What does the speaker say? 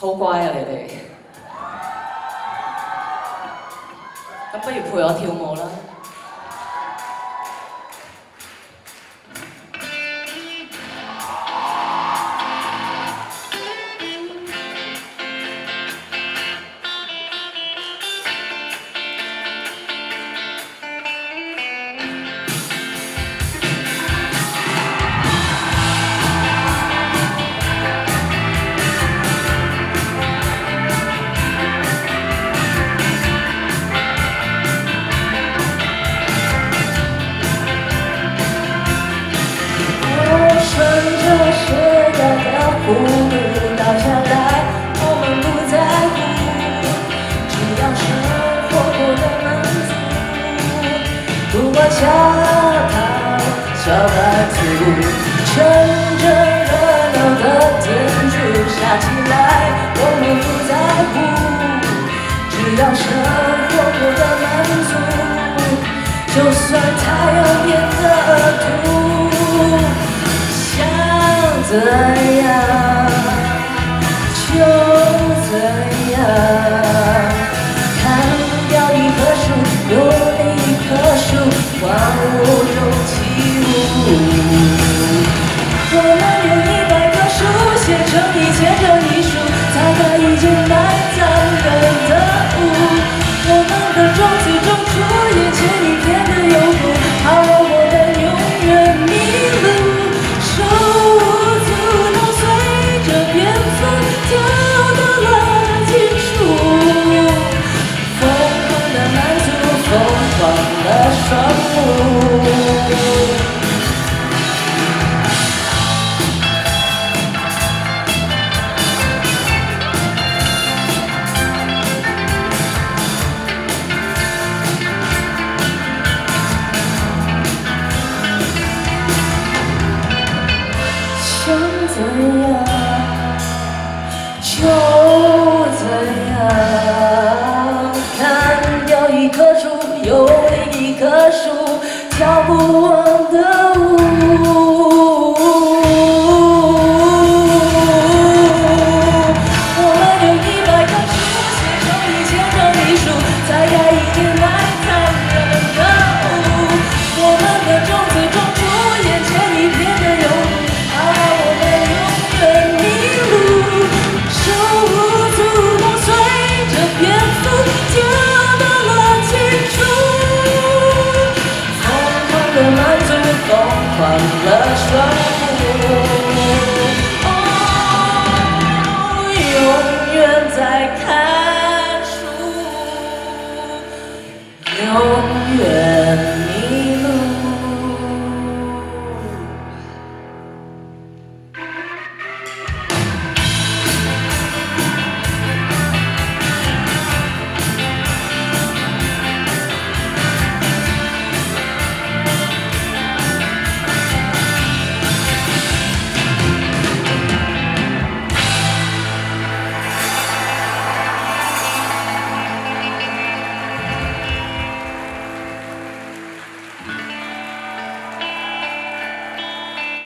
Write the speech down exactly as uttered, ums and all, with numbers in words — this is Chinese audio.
好乖啊，你哋。咁不如陪我跳舞啦。 弧度倒下来，我们不在乎，只要生活过得满足。不管下堂小白兔，趁着热闹的天主下起来，我们不在乎，只要生活过得满足。就算太阳变得毒。 怎样就怎样，砍掉一棵树，又另一棵树，万物有起舞。我们有一百棵树，写成一千个艺术，才可以见埋藏人的物。我们的种子种出眼前一片的有福，好让我们永远迷路。手。 跳到了尽处，疯狂的满足，疯狂的双目。想怎样？ 就这样，砍掉一棵树，又另一棵树，跳不完的。